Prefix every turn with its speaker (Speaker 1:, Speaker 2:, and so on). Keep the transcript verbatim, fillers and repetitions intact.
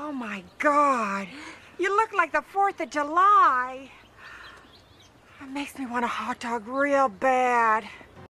Speaker 1: Oh, my God. You look like the fourth of July. It makes me want a hot dog real bad.